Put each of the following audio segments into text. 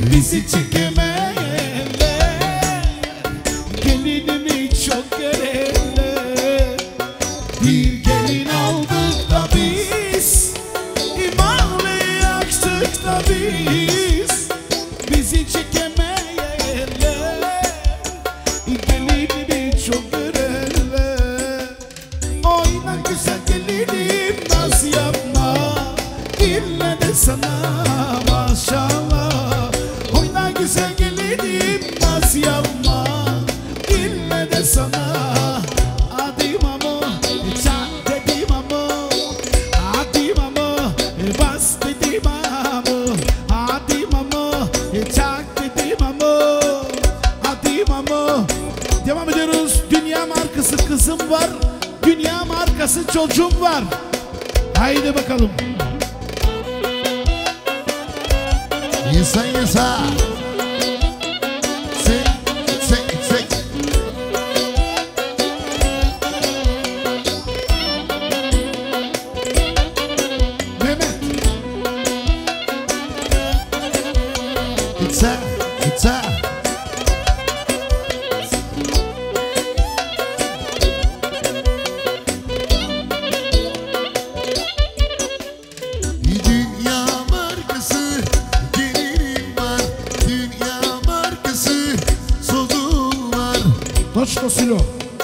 bizi çekemeyenler, gelinimi çok görenler. Bir gelin aldık da biz, imanlı yaktık da biz, bizi çekemeyenler, gelinimi çok görenler. Oyna güzel gelinim, naz yapma, ille de sana maşallah. Oyna güzel gelinim, naz yapma, ille de sana. Hadi mamo, çak dedi mamo, hadi mamo, bas dedi mamo, hadi mamo, çak dedi mamo, hadi mamo. Devam ediyoruz. Dünya markası kızım var, dünya markası çocuğum var. Haydi bakalım. Yesa yesa. Sek sek sek. Mehmet. Gitse gitse. Dünya markası gelinim var, dünya markası sozum var. Toçko Silo.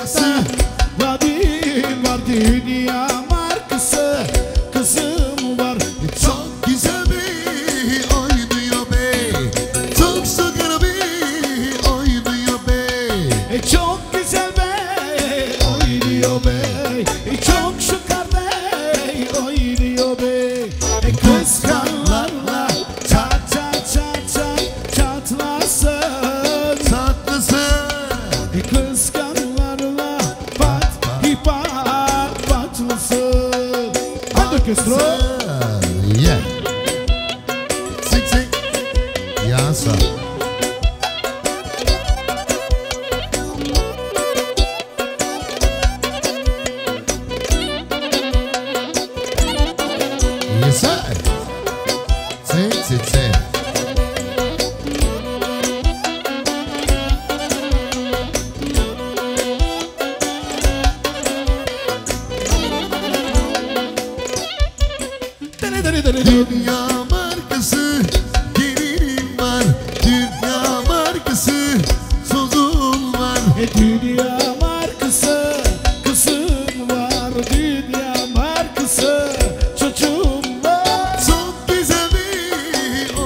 Vadim var, dünya markası kızım var. Çok güzel bir oynuyor be, çok sıkır bir oynuyor be. Çok güzel bey oynuyor bey, çok şıkar bey oynuyor bey. Kıskanlarla çat çat çat çat çatlasın, Tatlısın. kıskanlarla pat hipat patlasın. Hadi orkestro. Yeah. Sik sik. Yasa. Yesa. Sik sik sik. Dene dene dene dene. Dünya markası gelinim var, dünya markası sozum var. Dünya markası kızım var, dünya markası çocuğum var. Çok güzel bir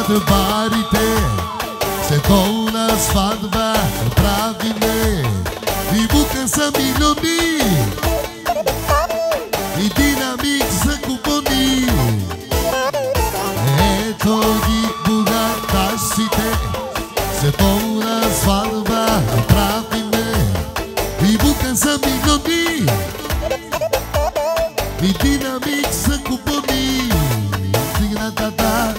сватбарите световна сватба правиме и бука са милиони и динамик за купони. Ето ги богаташите, световна сватба правиме и бука са милиони и динамик за купони. Тигна-та-та.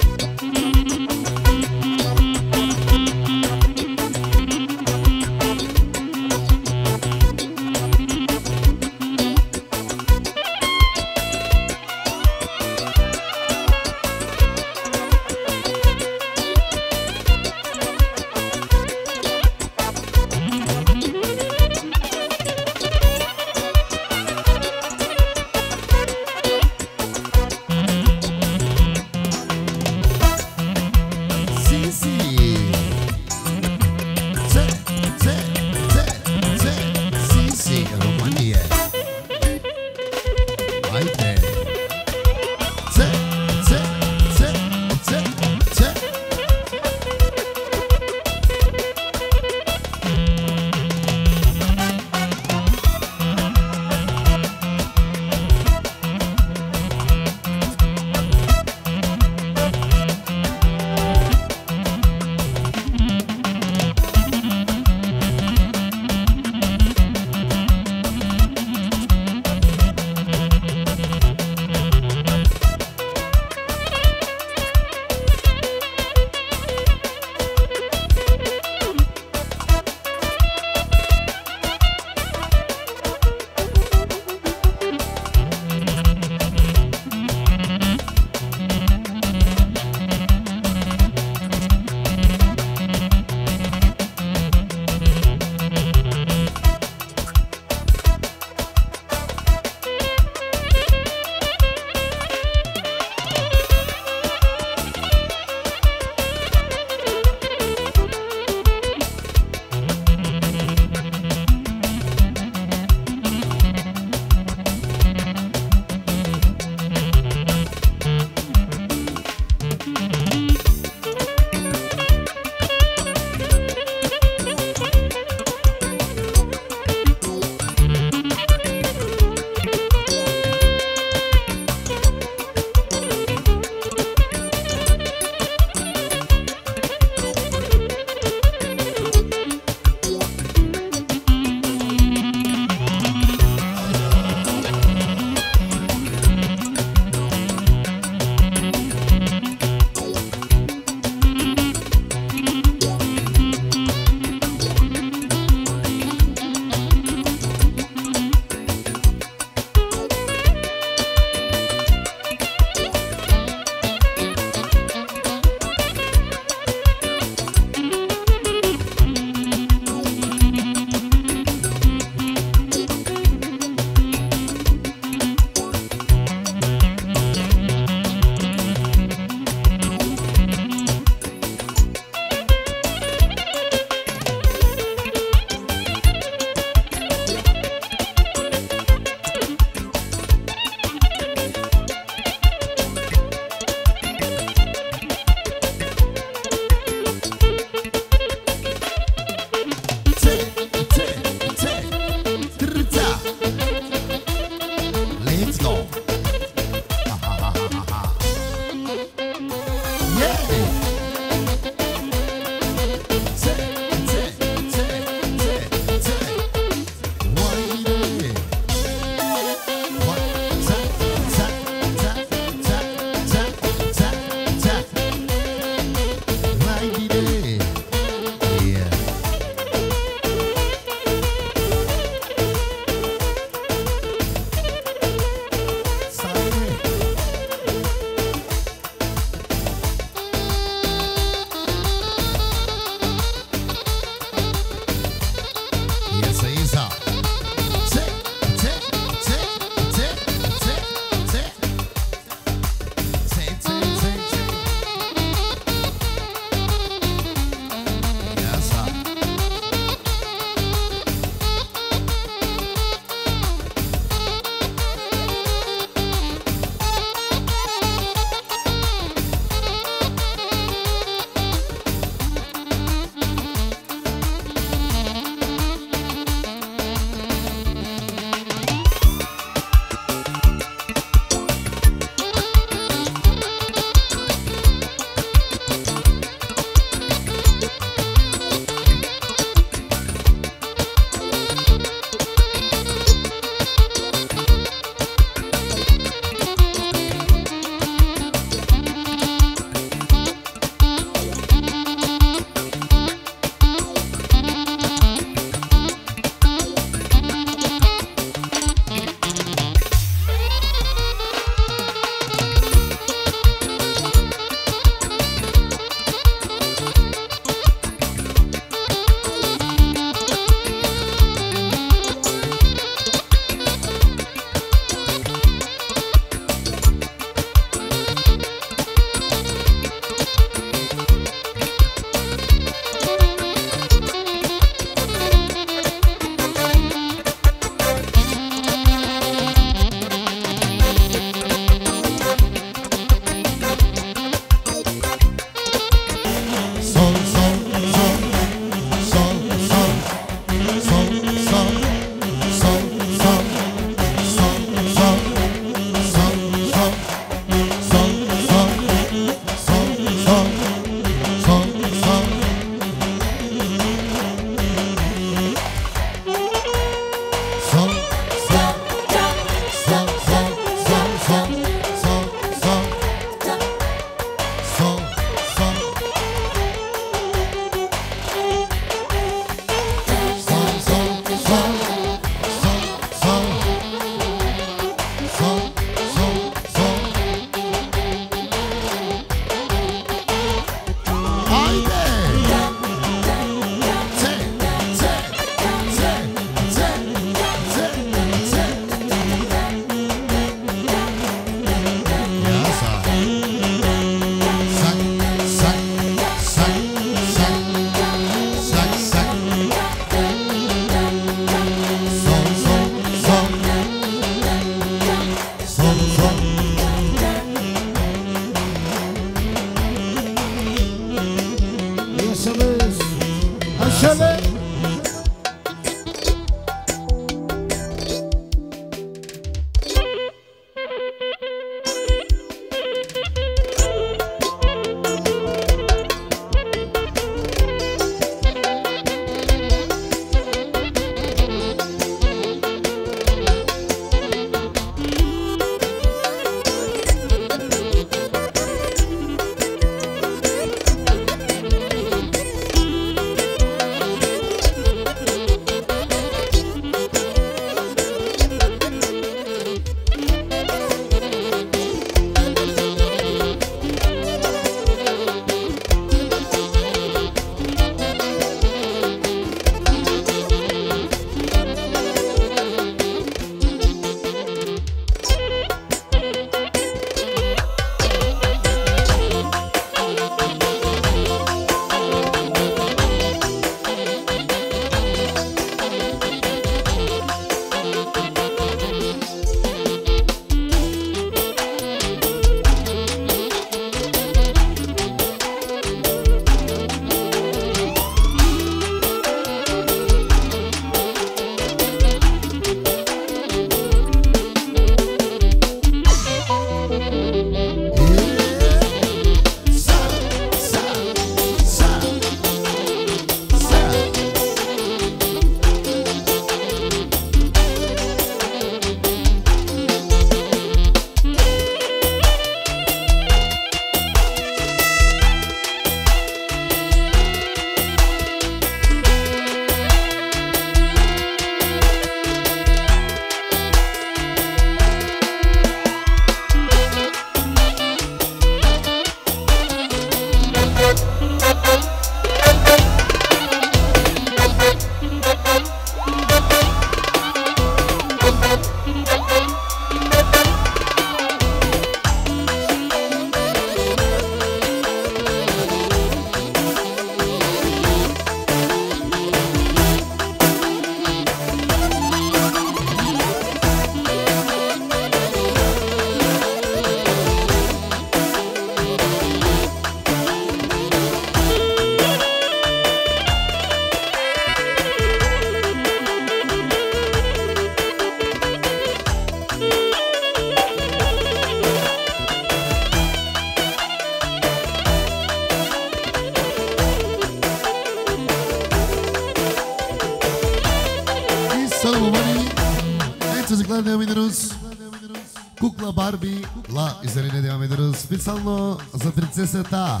andiamo in Rus. Kukla Barbie, la izdarine andiamo in Rus. Specijalno za princeseta.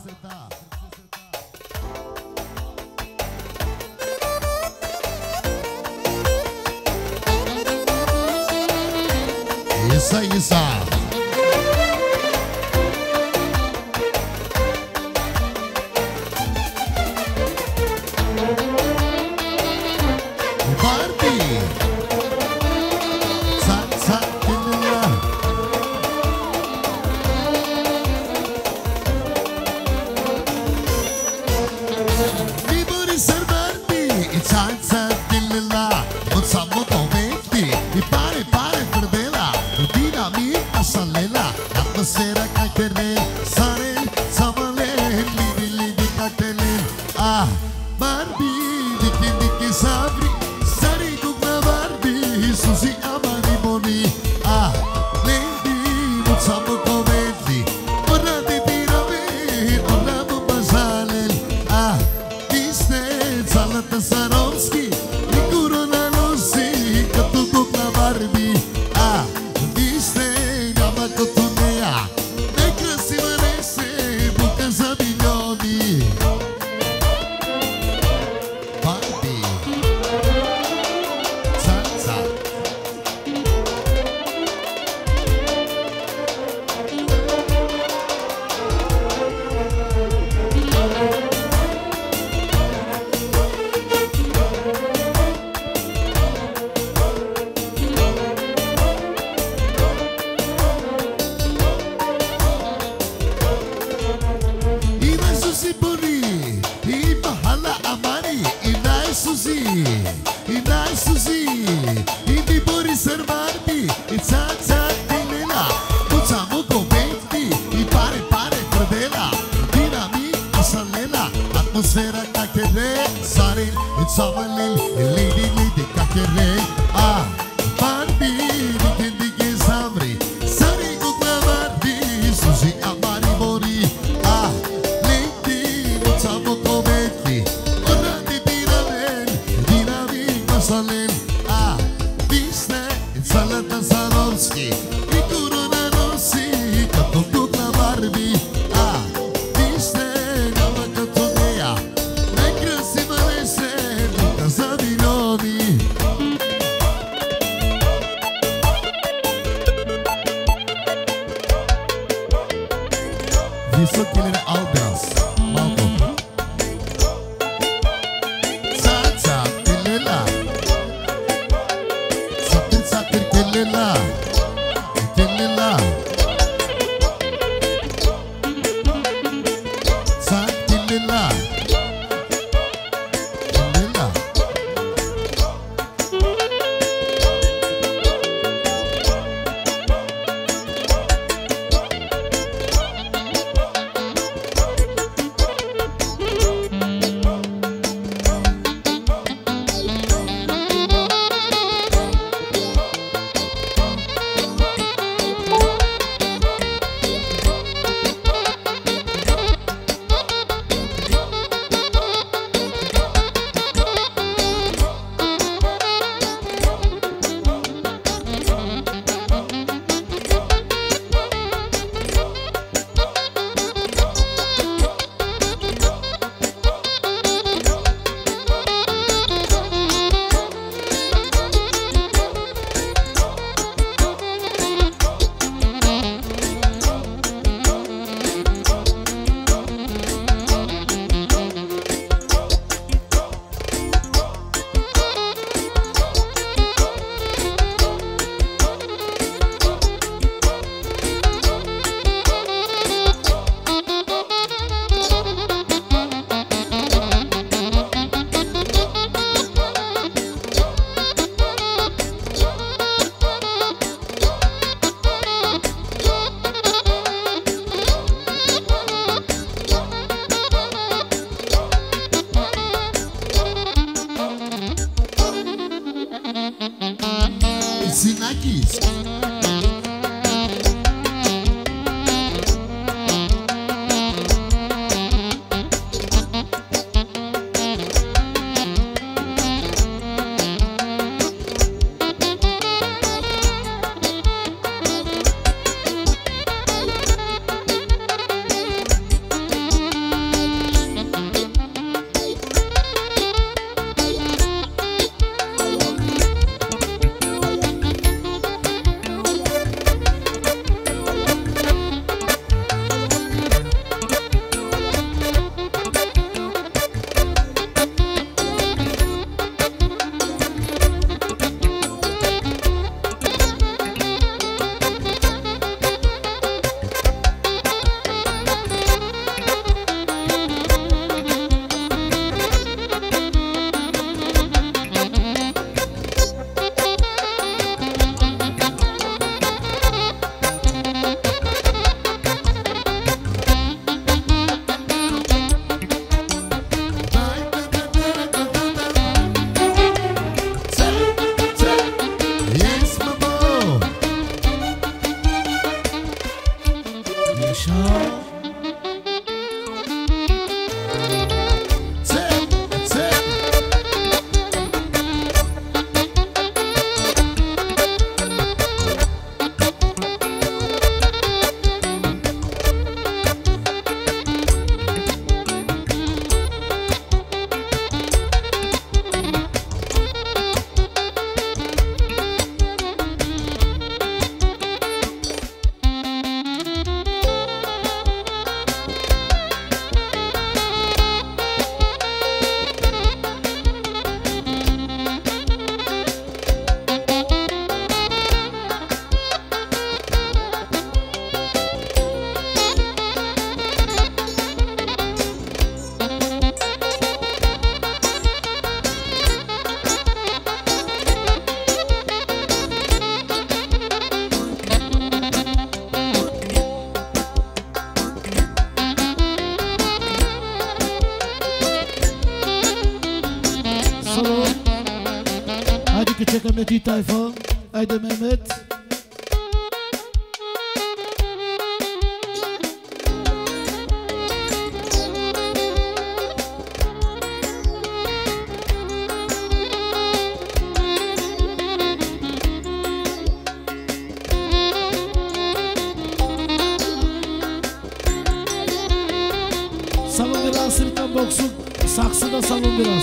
Jesa, jesa. Barbie. Salsa Tilila. Mi vuoi ser Barbie. Salsa Tilila. Non siamo conventi. Mi pare per bella. Dinamita salela. Atmosfera cocktail. Sarel, samale. Lidi cocktail. Ah, Barbie. Diki sabri. Sari kukla Barbie. Susi amari boni. Ah, lady. Non siamo conventi. Ora ti tirami. Ora bubasalel. Ah, Disney. Salata Sarovski. Nikuro na nosi. Katu kukla Barbie. Ah, Disney. Nama kotunea. Nekrasiva nese. Bukan za milioni. Barbie. Salsa. Inai Susi boni, ibahala amani, Inai Susi, Indi bori ser Barbie, Salsa Tilila, Muciamo conventi, pare per bella, dinamita salela, atmosfera cocktail, Saril, Samalil, Lidi cocktail, ah, Barbie, diki sabri, Sari kukla Barbie, Susi amari boni, ah, Lady, Muciamo conventi, ora ti tiramen, dinamita salel, ah, Disney, Salata Sarovski, Nikuro na nosi, Katu kukla Barbie, ah, Disney, nama katunea, nekrasiva nese, bukan za milioni. Visokileri Albras, Malko. Salsa Tilila. Satir Tilila. Tilila. Sat Tilila. Tilila. Așa. Mehmet Tayfa, haydi Mehmet. Salın biraz sırttan boksun, saksıda salın biraz.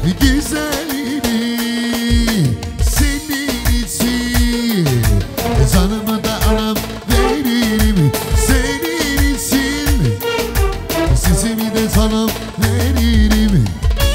güzelini senin için. Canımı da alıp veririm senin için. Sesimi de sana veririm.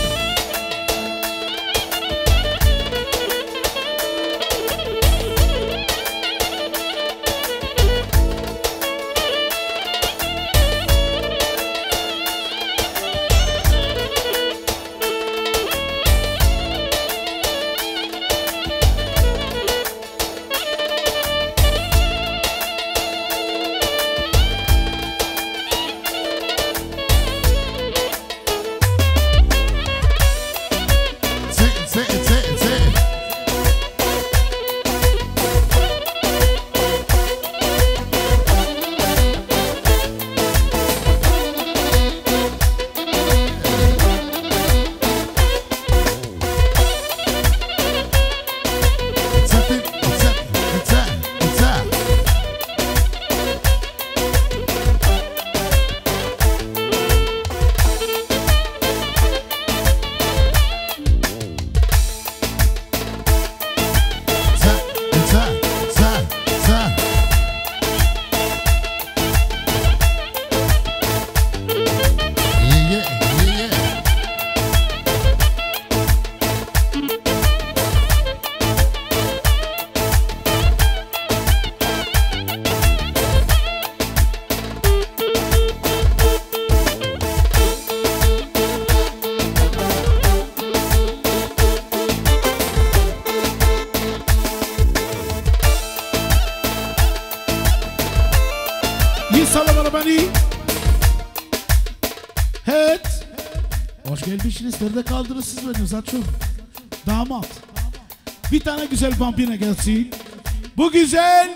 Evet. Hoş gelmişsiniz. Nerede kaldınız siz benim zaten? Damat. Bir tane güzel bampine gelsin. Bu güzel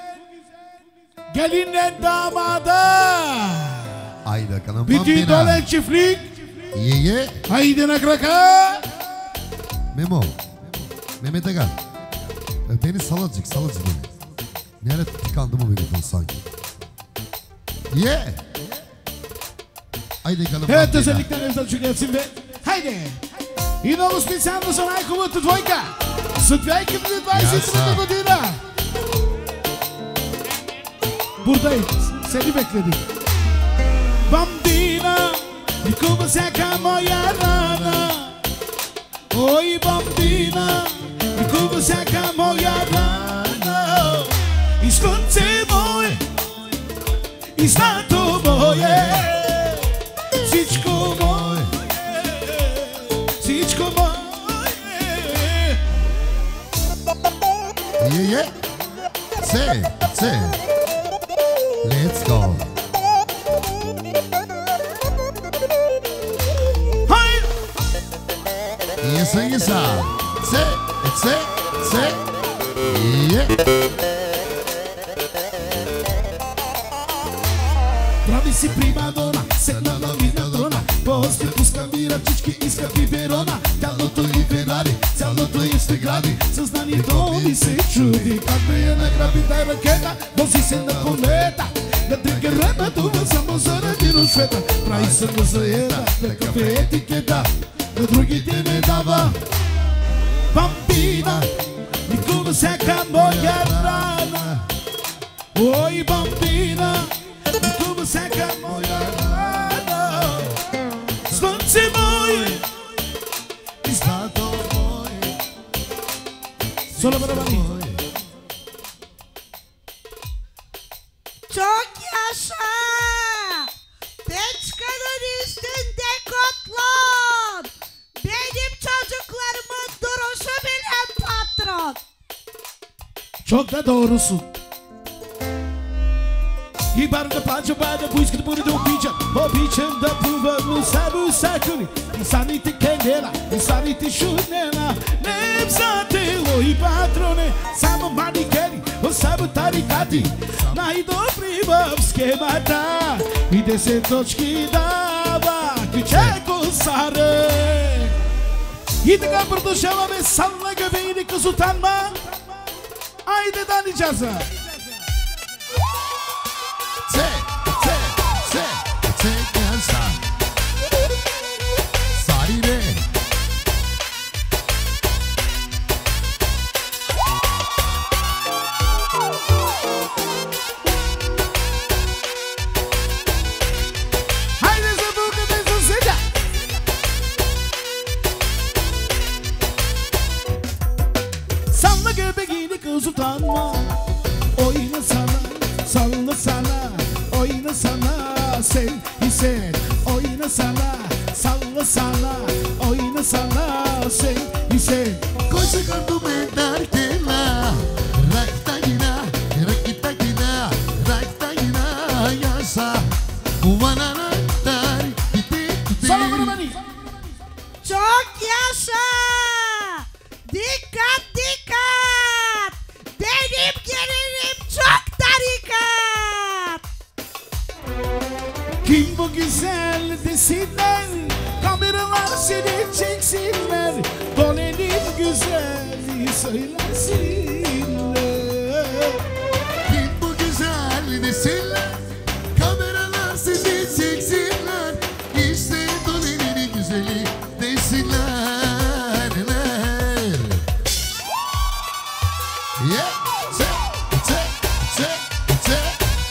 gelinle damada. Haydi bakalım bütün bampina. dolan çiftlik. Ye. Haydi nakraka. Memo. Mehmet Aga. Beni salacık beni. Nerede tıkandı bu mikrofon sanki? Ye. Haydi bakalım Evet bampina. özellikle Nevzat şu gelsin ve haydi. I много специално за най-хубавата двойка. За 2020 година. Buradayız. Seni bekledik. Bambina, licova seca moja rana. Oj bambina, licova seca moja rana. I skonce moje, i zlato moje. Всичко moje, всичко moje. Yeah. Say. Let's go. Hi. Yes. Say. Yeah. Pravi si prima donna, седнала ми на трона. После пускам ми ръчички и скъпи Верона. Тялото и Ферари, цялото и стегради. Съзнанието ми се чуди, как ме я награби дай ракета. Вози се на комета, на тригерема това само заради рушвета. Прави се на заеда, такъв е етикета, на другите не дава. Бамбина, никога всяка моя рана. Ой, бамбина, никога всяка моя рана. Слънце мое и злато мое. Соло барабани. Çok yaşa! Peçkanın üstünde kotlon! Benim çocuklarımın duruşu bilen patron! Çok da doğrusun. И барда плача, бада поиска да бъде да обича. Обичам да плувам, само сакуни. И саните кенела, и саните шунела. Не взатело и патроне, само манекени, само тарикати. Най-добри в схемата и 10 точки дава кюче косаре. И така продължаваме Санна Гавейни Казутанма. Айде Дани Джаза! sev hisset oynasana salla salla oynasana sev hisset Cosa quando me darkela Raktagina Rakitagina Raktagina Yasa Uvanana dar Sana vurmani Çok yaşa! Dikkat dikkat! Benim gelinim çok tarikat! Kim bu güzel desinler kameralar seni çeksinler Dolenin güzeli söylesinler Kim bu güzel desinler Kameralar sizi çeksinler İşte Dolenin güzeli desinler Yeah, check, check, check, check.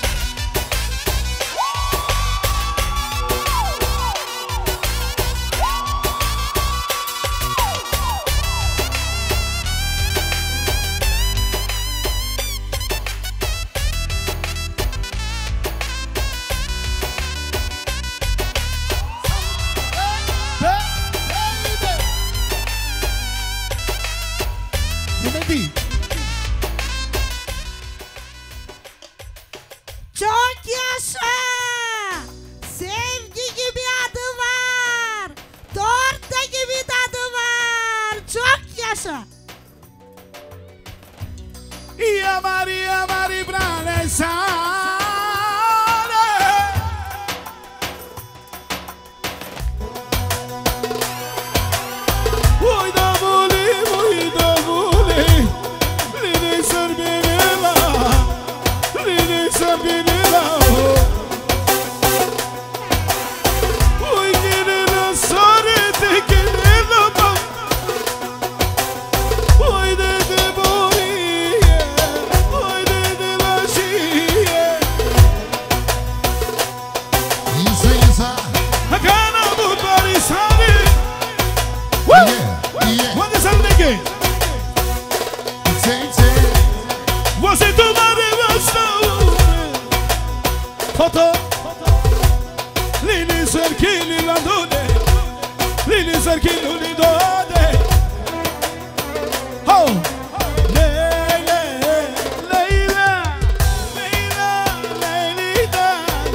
Yemedi Çok yaşa! Sevgi gibi adı var! Torta gibi tadı var! Çok yaşa! Yamari branesane Oy da voli Lili serbinila Oy gelina sarete gelina bak Oy dedi boyiye Oy dedi laşiye İnsa Hakana bu barisani Yeah, yeah. What is happening? Say, say. Você tomare bastão Foto Lili cerchini la done Lili cerchini li done Oh Leila Leila Leila Leila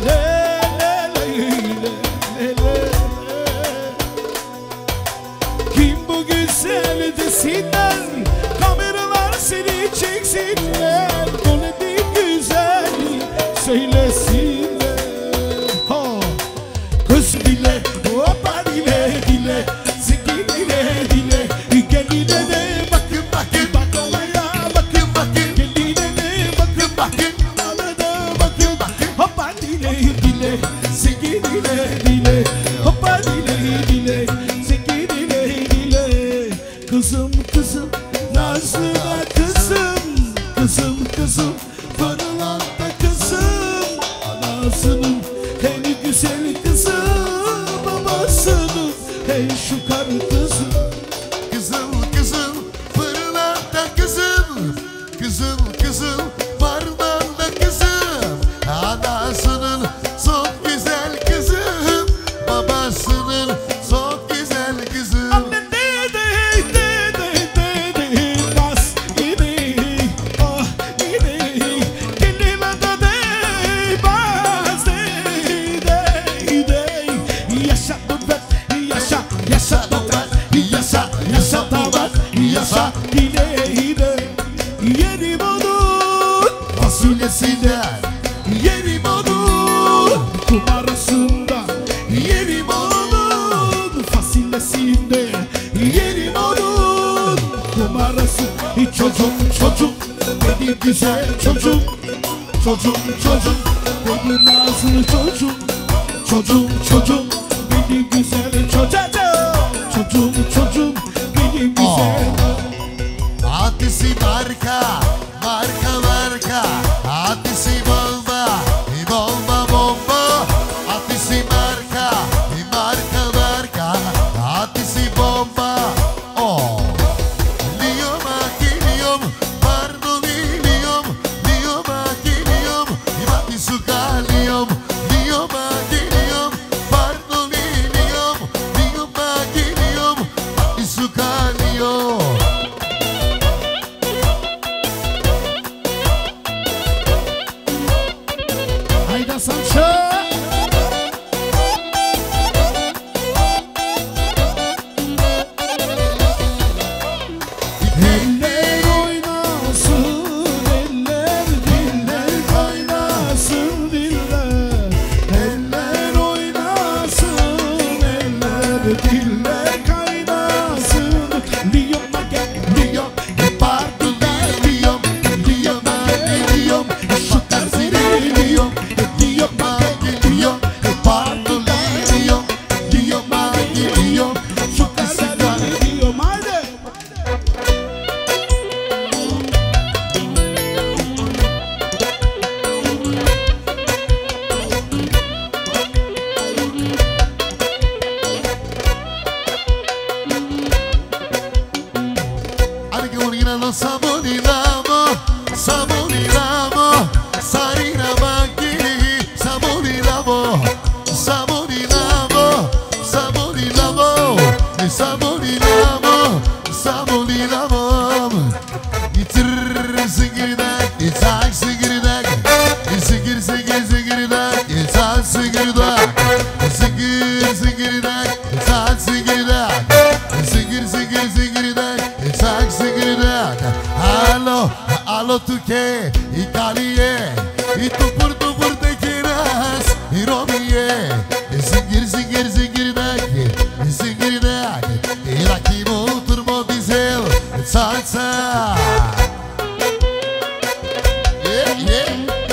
Leila Kim bu güzel desinler Kameralar seni çeksinler Dolenin güzeli söylesinler Oh Kız dile Hoppa dile dile Siki dile dile Geline de bakın bakın Bakalaya bakın bakın Geline de bakın bakın Alada bakın bakın Hoppa dile dile Siki dile dile Hoppa dile dile Siki dile dile Kızım kızım Nazlı da kızım Kızım kızım Fırlanta kızım Anasının en güzel kızı Babasının en şu karı kızı Kızıl kızıl fırlanta kızım Kızıl kızıl parmağında kızım Anasının çok güzel kızım Babasının çok güzel kızım Anne de bas gidi oh gidi Gelin ada de bas de Yaşa bebek yaşa yaşa bebek yaşa bebek yaşa gide Yerim onun Fasulyesinden Yerim onun kumarasında Yerim onun fasulyesinde Yerim onun kumarası Çocuğum benim güzel çocuğum Çocuğum benim nazlı çocuğum Çocuğum benim güzel çocuğum benim güzel Atisi marka Atisi bomba bomba Atisi marka Atisi bomba Oh Liyorum akiliyorum Pardon iliyorum Liyorum akiliyorum İmati su kalıyorum Liyorum akiliyorum diller kaynasın. Liyom gel, liyom, partılar liyom, liyom gel, liyom, şu tersine liyom, liyom gel, liyom, partılar liyom, liyom gel, liyom, şu tersine liyom. Haydi. Saborilamo, saborilamo, sarina maghi, saborilamo, saborilamo, saborilamo, saborilamo, saborilamo. Gitir sigirdak, itak sigirdak, sigir sigir sigirdak, itak sigirdak, sigir sigirdak, itak sigirdak, sigir sigir sigirdak, itak sigirdak. Alo, alo tu che, I calie, I tupur te quieras, I romie, sigir sigir sigirdak, sigirdak, I rakimo turbo diesel, salsa. Yeah, yeah.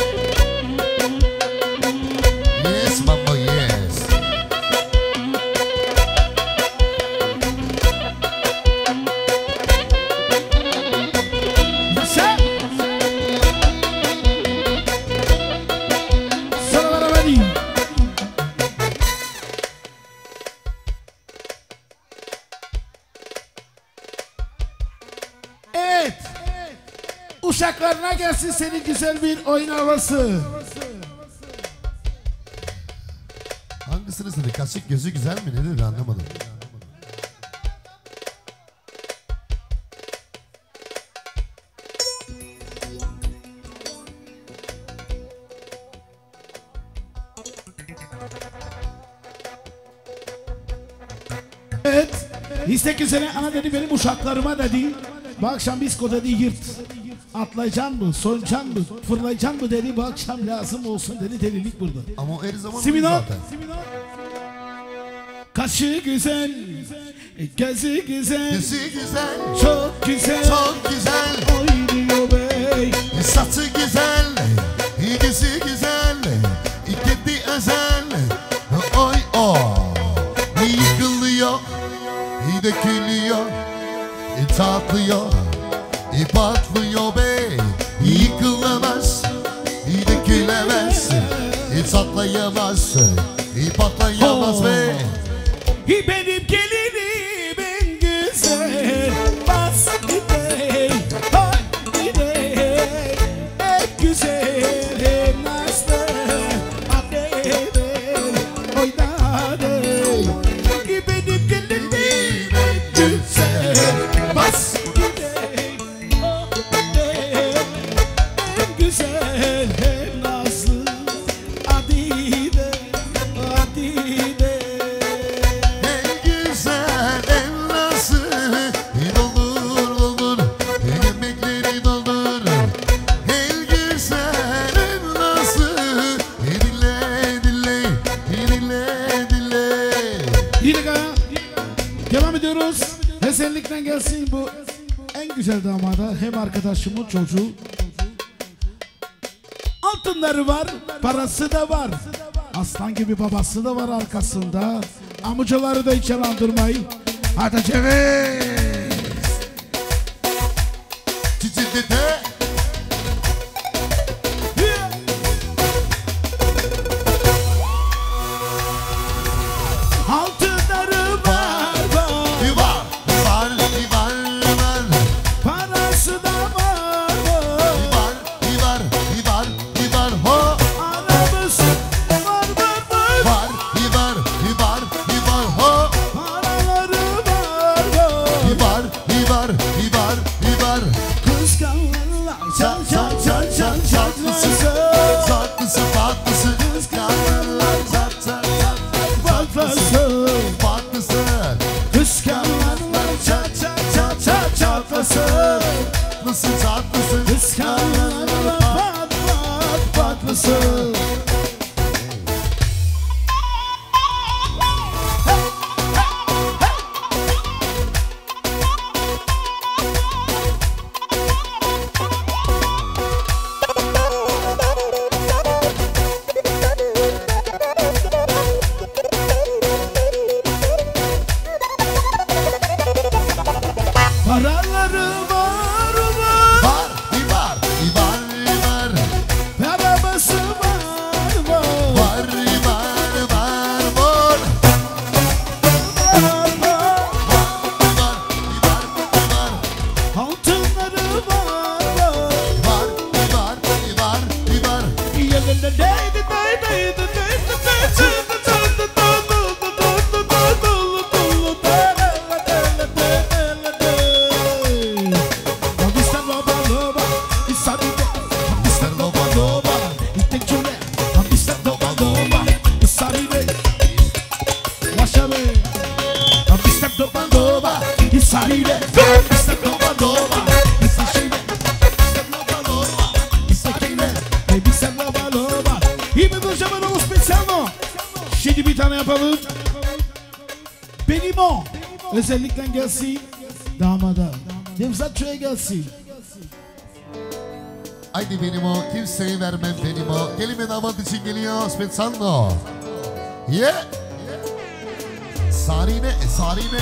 Yes, mambo, yes. Yaşa. Sana vereyim. Evet. Uşaklarına gelsin senin güzel bir oyun havası. Hangisini istedi? Kaşık gözü güzel mi? Ne dedi anlamadım. Evet. İstek sene ana dedi benim uşaklarıma dedi. Bu akşam disko dedi yırt. Atlayacaksın mı, sonacaksın mı, fırlayacaksın mı dedi. Bu akşam lazım olsun dedi delilik burada. Ama o her zaman Simino. zaten. Kaşı güzel, gözü güzel, Gözü güzel, çok güzel, çok güzel. oynuyor bey. Saçı güzel, gözü güzel, kendi özel. Oy o, yıkılıyor, dökülüyor, tatlıyor, patlıyor be. Yıkılamaz, dökülemez, tatlayamaz, patlayamaz be. Benim gelinim en güzel, bas gidey, hay gidey. En güzel, en nazlı, annem oynarım. Benim gelinim en güzel, bas gidey, oh gidey. En güzel, en nazlı, adide, adide. En güzel, en nasıl doldur doldur, yemekleri doldur. En güzel, en nasıl dinle dinle, dinle dinle. Yine devam ediyoruz. Esenlikten gelsin bu en güzel damada hem arkadaşımın çocuğu. Altınları var, parası da var. Aslan gibi babası da var arkasında. Amcaları da hiç yalandırmayın. Hadi ceviz. Çiçeğde Altınları var, var. var, var, var, var. Parası da var, var. Var, var, var, ho. Arabası var, var, var. Var, var, var, var, ho. Paraları var, var. Var, var, var, var. Kıskananlar Şimdi bir tane yapalım. Benim o. Özellikle gelsin. Damada. Nevzat Çoğ'a gelsin. Haydi benim o. Kimseyi vermem benim o. Gelin damat için geliyor. Spezzano. Yeah. Sarine. Sarine.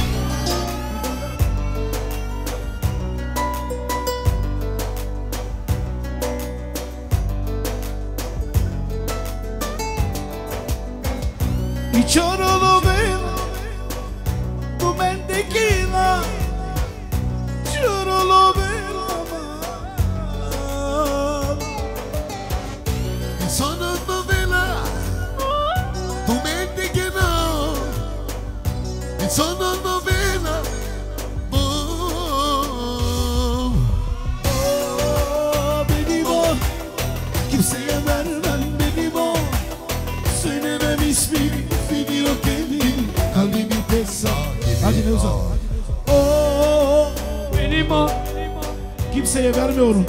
Chorolo vela, tu mentequila. Chorolo vela, sono novela, tu mentequila. Sono novela. Benim o, kimseye vermem benim o. Söylemem ismini. Biliyor kendini, kalbimi tek sağ. Hadi Nevzat. Benim o. Kimseye vermiyorum.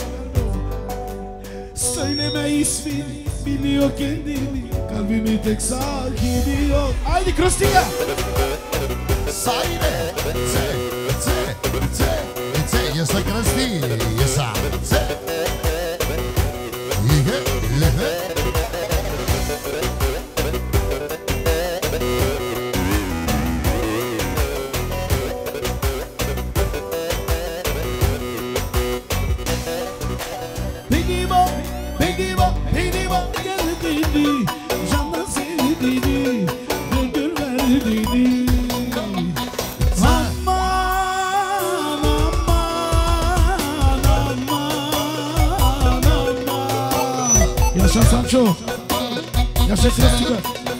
Söyleme ismini, biliyor kendini, kalbimi tek sağ gidiyor. Haydi Kristina. Saire. Yo soy Cristi. Yesa. Yaşa Sancho. Yaşa Kristina.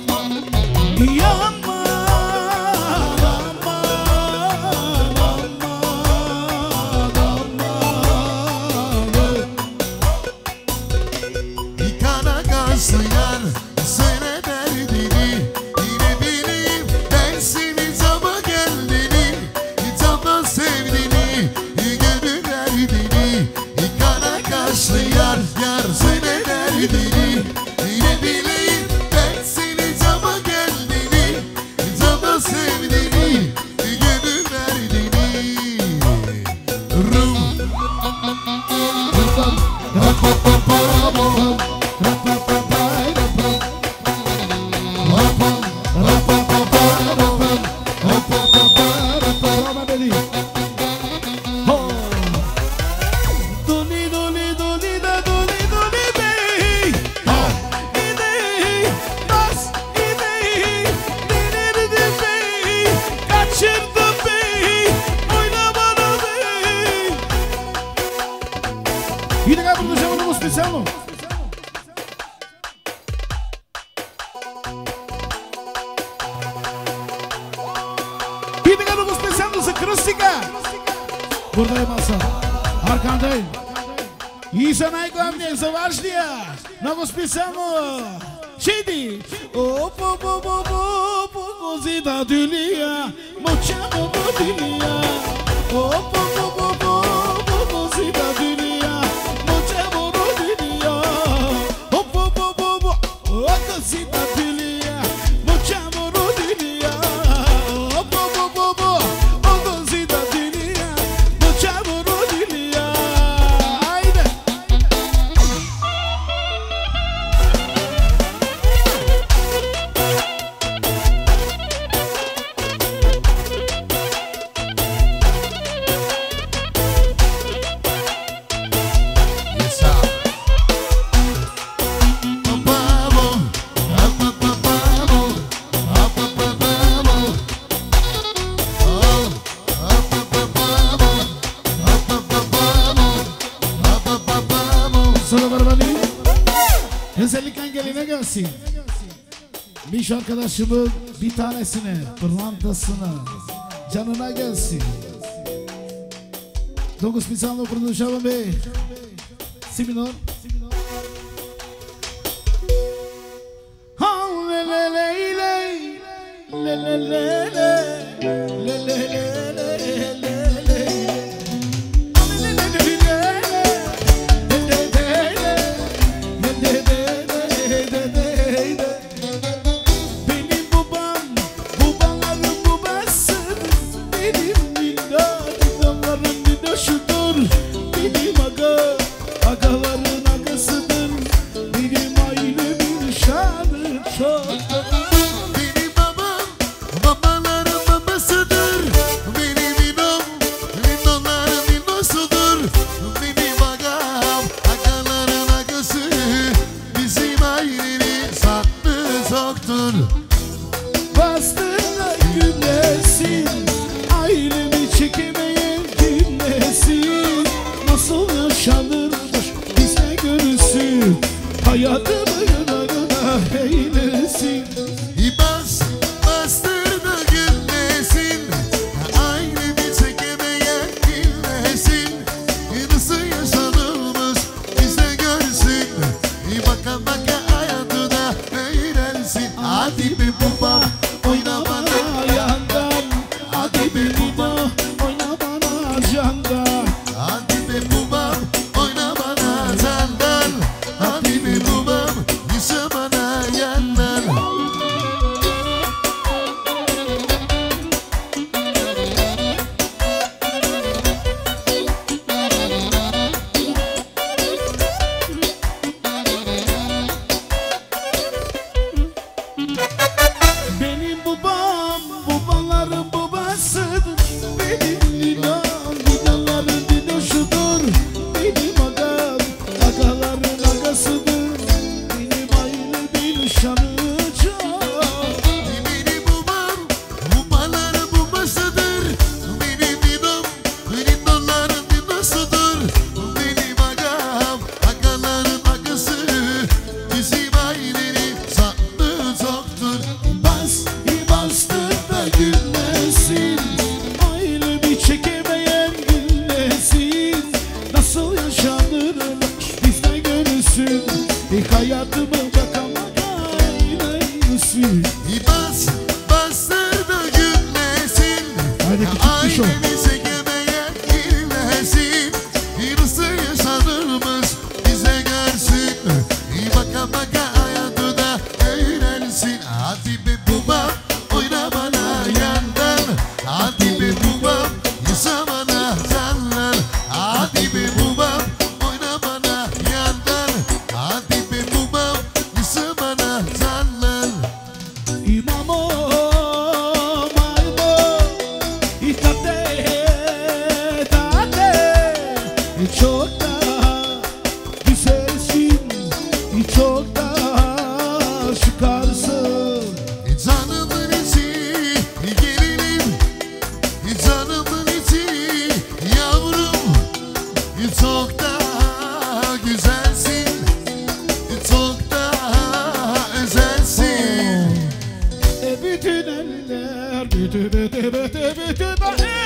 Buradayım Hasan. Arkandayım. İsa najglavnije za važnija. Mnogo spisamo. Šidi. Zida dülya. Moćamo vodilija. Zida dülya. Moćamo rodilija. Zida dülya. Moćamo rodilija. Zida dülya. Moćamo rodilija. Ajde. Özellikle geline gelsin. Bir iş arkadaşımın bir tanesine, pırlantasına, canına gelsin. Dongo specijalno produžavamo si minor. Benim bastığında gülesin. Ailemi çekemeyen dinlesin. Nasıl yaşanırmış bizle görürsün. Hayatımı yanarına eylesin. Bastır da gülmesin. Ailemi çekemeyen dinlesin. Nasıl yaşanılmış bize görsün. Baka baka hayatına eğlensin. Hadi be babam oyna bana yandan. Hadi be babam oyna bana candan. Hadi be babam oyna bana candan. Hadi be babam yaşa bana yandan. Benim babam babaların babasıdır. Benim ninam ninaların ninoşudur. Benim agam agaların agasıdır. Benim aile bir şanı çok. Benim babam babaların babasıdır. Benim ninam ninaların ninosudur. Benim agam agaların agası. Bizim ailenin sandığı çoktur. Bastır da gülmesin. Ailemi çekemeyen gülmesin. Nasıl yaşanırmış bizde görürsün. Hayatımı bakamak eylesin. Bastır da gülmesin. Hadi küçük bir şov. Ailemi çekemeyen gülmesin. Nasıl yaşanırmış bize görsün. Baka baka hayatına eğlensin. Hadi be babam oyna bana yandan. Hadi be babam yaşa bana canlar. Hadi be babam oyna bana yandan. Hadi be babam yaşa bana canlar. İmamo, maymo, itate, tate. Çok daha güzelsin, çok daha şıkarsın. Canımın içi gelinim, canımın içi yavrum. Çok daha güzelsin, çok daha özelsin. Bütün eller, bütün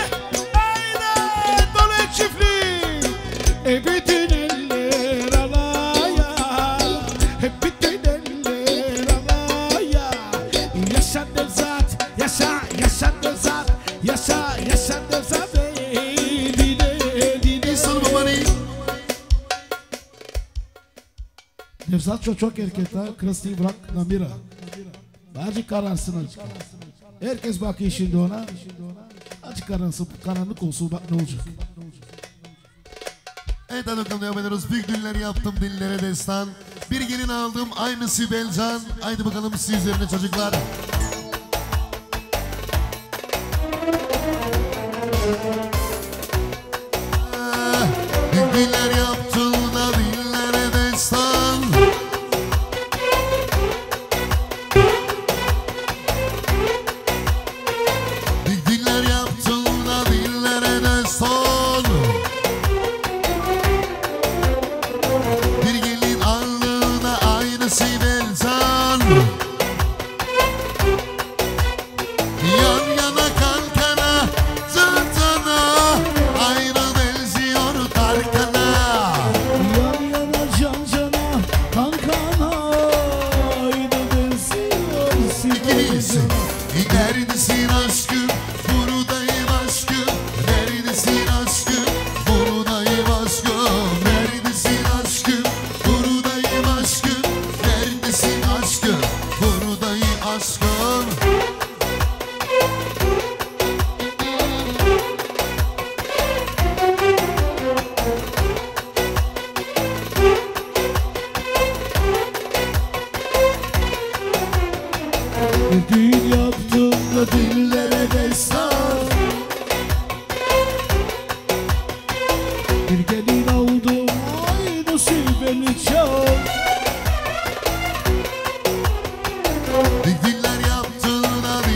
aynen dolu çiftlik. Bütün eller alaya, hep bütün eller alaya. Yaşa Nevzat, yaşa, yaşa Nevzat, yaşa, yaşa Nevzat. Sana babanı. Nevzat çok erkekler, Kristi bırak Namira. Azıcık kararsın azıcık. Herkes bakıyor şimdi ona. Azıcık kararsın, karanlık olsun bak ne olacak. Evet hadi bakalım devam ediyoruz. Büyük düğünler yaptım, dillere destan. Bir gelin aldım, aynı Sibel Can. Haydi bakalım sizlerine çocuklar. Büyük düğünler yaptım da dillere destan. Büyük düğünler yaptım da dillere destan. Bir gelin alnına aynı Sibel Can. Yan yana kan kana, can cana, aynı benziyor Tarkan'a. Yan yana can cana, kan kana, aynı benziyor İkilisi, neredesin aşkım, buradayım aşkım. Neredesin aşkım, buradayım aşkım. Neredesin aşkım, buradayım aşkım. Neredesin aşkım, buradayım aşkım. Bir düğün yaptım da dillere destan. Bir gelin aldım aynı Sibel'i çal. Büyük diller yaptığına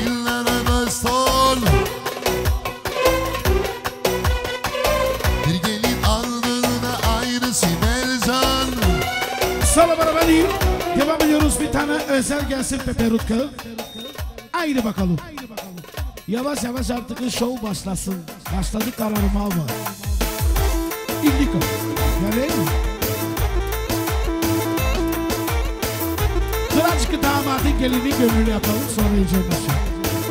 Devam ediyoruz, bir tane özel gelsin Pepe Rutka. Haydi bakalım. Yavaş yavaş artık show başlasın. Başladı kararımı alma. İndiko. Geleyim mi? Birazcık damadın gelini gönül yapalım, sonra yiyeceğim aşağı.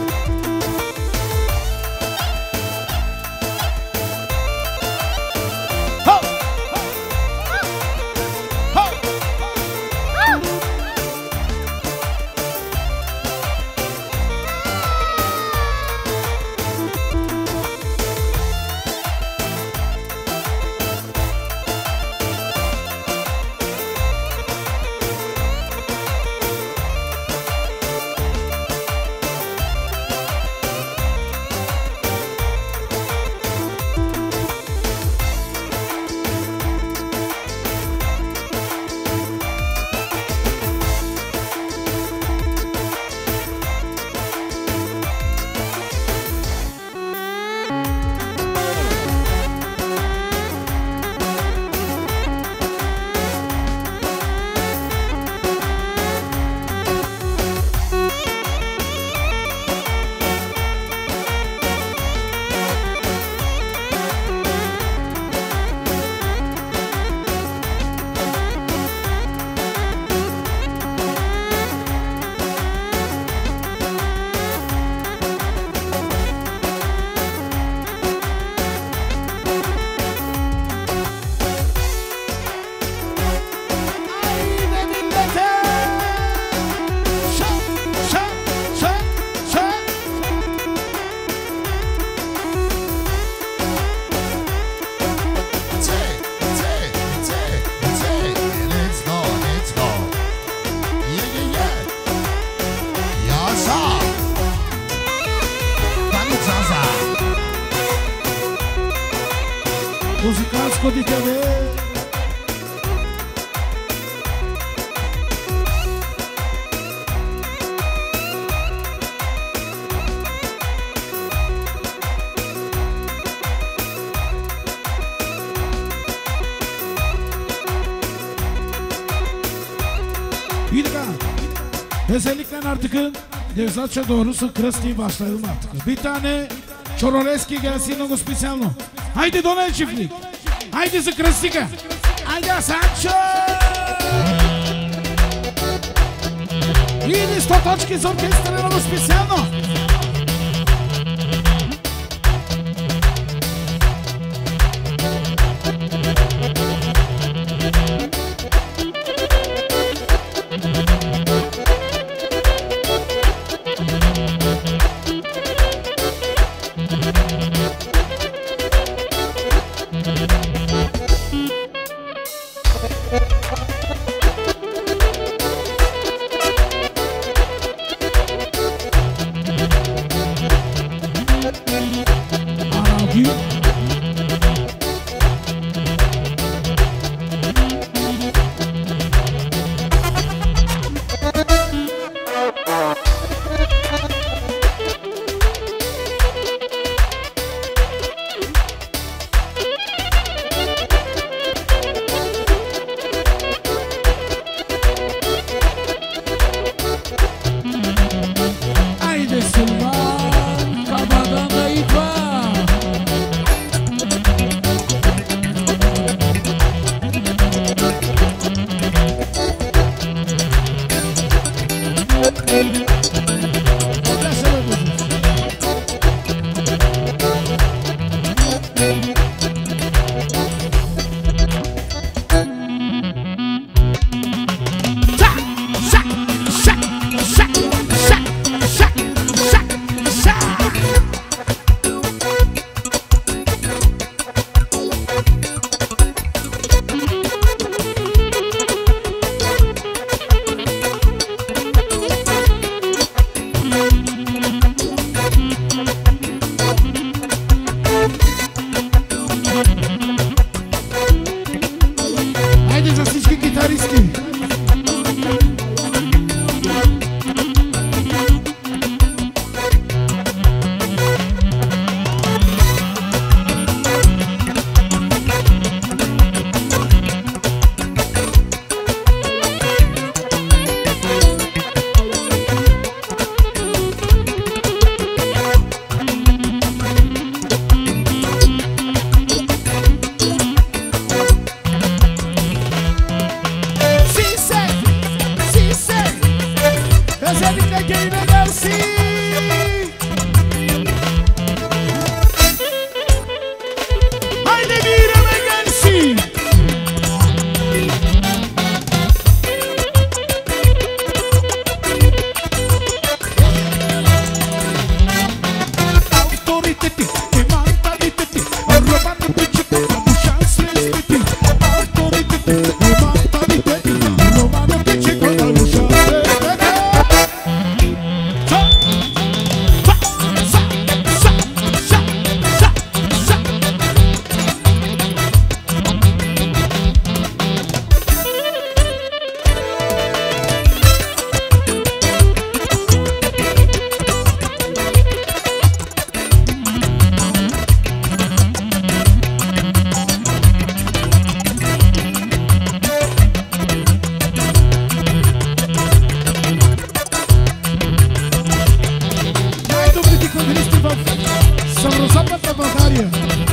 Muzicasco de TV. Bir dakika. Özellikle artık Nevzatça doğrusu Krsti'yi başlayalım artık. Bir tane Чороleski gelsin много специално. Хайде Донел Чифлик! Хайде за Кръстика! Хайде Санчо! Или 100 точки за оркестъра много специално! Maria.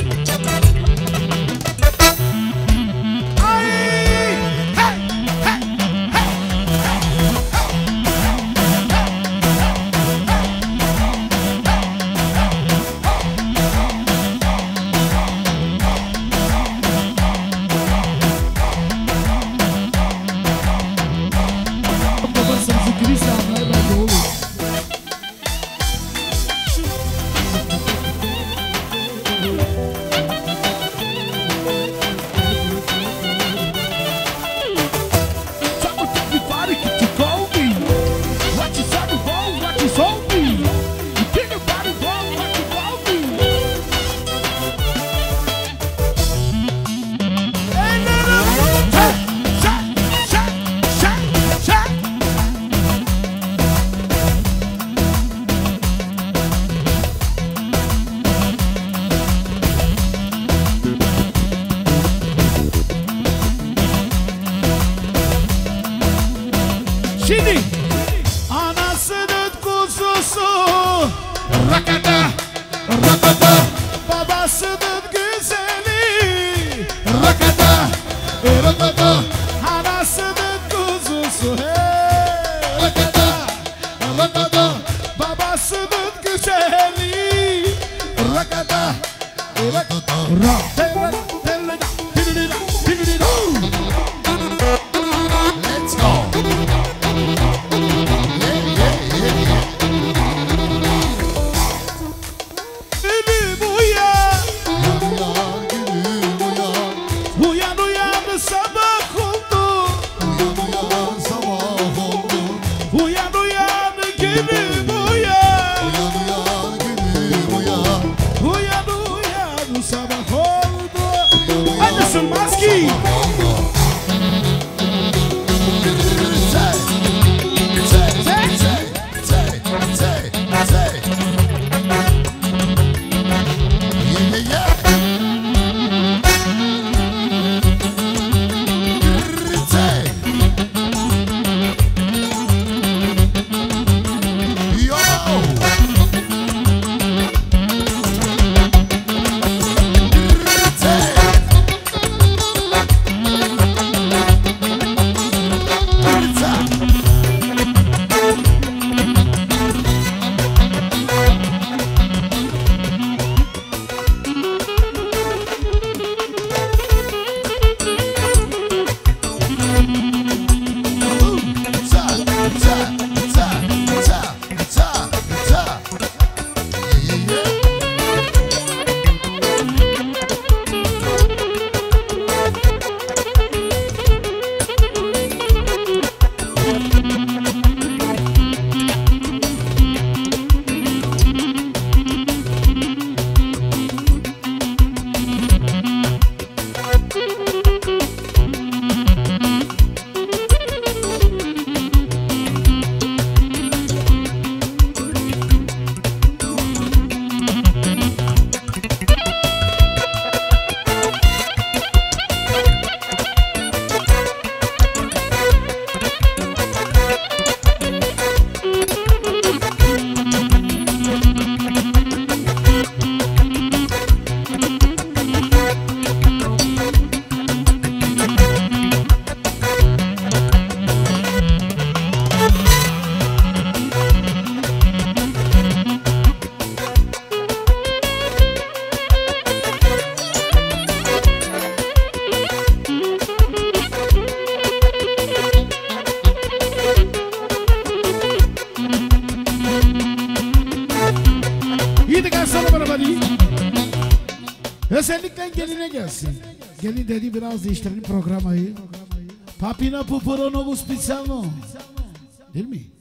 Şimdi anasının kuzusu rakata rakata, babasının güzeli rakata rakata, anasının kuzusu hey rakata rakata, babasının güzeli rakata rakata rakata. Let's go. Özellikle geline gelsin. Gelin dedi biraz değiştirelim programayı. Papina Pupuronovu Spiciano. Değil mi?